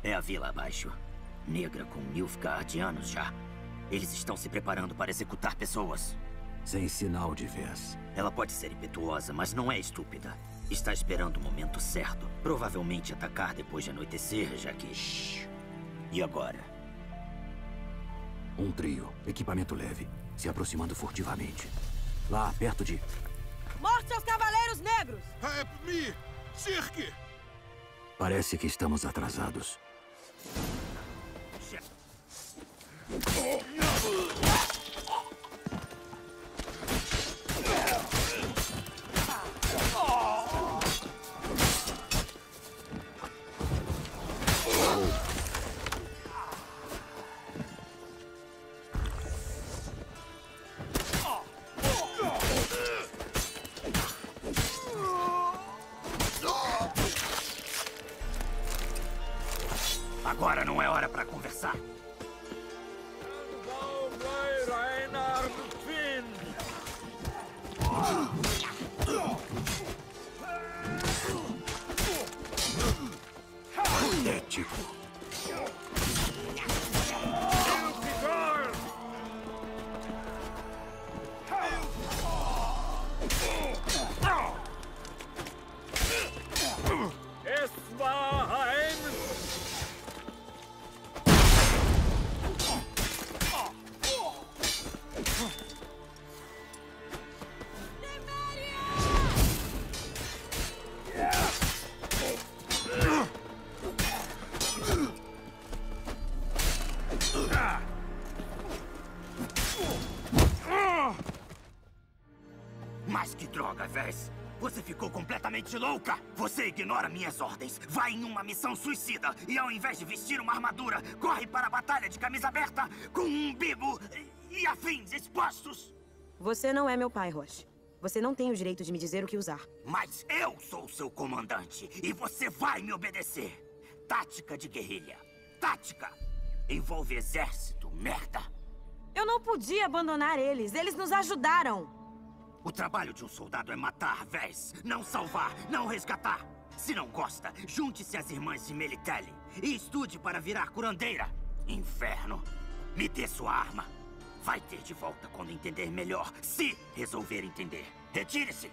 É a vila abaixo. Negra com Nilfgaardianos já. Eles estão se preparando para executar pessoas. Sem sinal de vez. Ela pode ser impetuosa, mas não é estúpida. Está esperando o momento certo. Provavelmente atacar depois de anoitecer, já que... Shhh. E agora? Um trio, equipamento leve, se aproximando furtivamente. Lá, perto de... Morte aos Cavaleiros Negros! Help me! Cirque! Parece que estamos atrasados. Agora não é hora para conversar. Patético. Mas que droga, Vez! Você ficou completamente louca! Você ignora minhas ordens, vai em uma missão suicida e ao invés de vestir uma armadura, corre para a batalha de camisa aberta com um umbigo e afins expostos! Você não é meu pai, Roche. Você não tem o direito de me dizer o que usar. Mas eu sou seu comandante e você vai me obedecer! Tática de guerrilha. Tática! Envolve exército, merda! Eu não podia abandonar eles. Eles nos ajudaram. O trabalho de um soldado é matar, Vez. Não salvar, não resgatar. Se não gosta, junte-se às irmãs de Melitele e estude para virar curandeira. Inferno. Me dê sua arma. Vai ter de volta quando entender melhor, se resolver entender. Retire-se.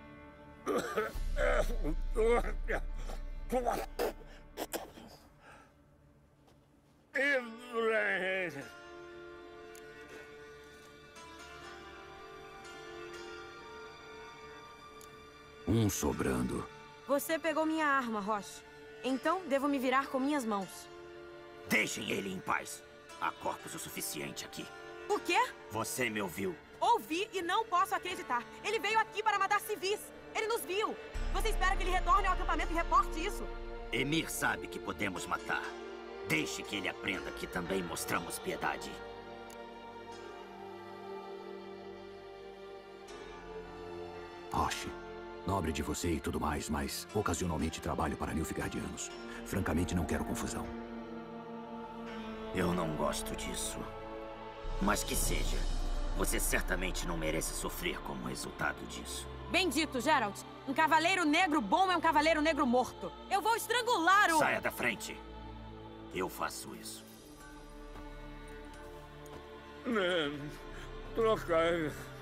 Um sobrando. Você pegou minha arma, Roche. Então, devo me virar com minhas mãos. Deixem ele em paz. Há corpos o suficiente aqui. O quê? Você me ouviu. Ouvi e não posso acreditar. Ele veio aqui para matar civis. Ele nos viu. Você espera que ele retorne ao acampamento e reporte isso? Emir sabe que podemos matar. Deixe que ele aprenda que também mostramos piedade. Roche, nobre de você e tudo mais, mas ocasionalmente trabalho para Nilfgaardianos. Francamente, não quero confusão. Eu não gosto disso. Mas que seja. Você certamente não merece sofrer como resultado disso. Bendito, Geralt. Um cavaleiro negro bom é um cavaleiro negro morto. Eu vou estrangular o... Saia da frente. Eu faço isso. Trocar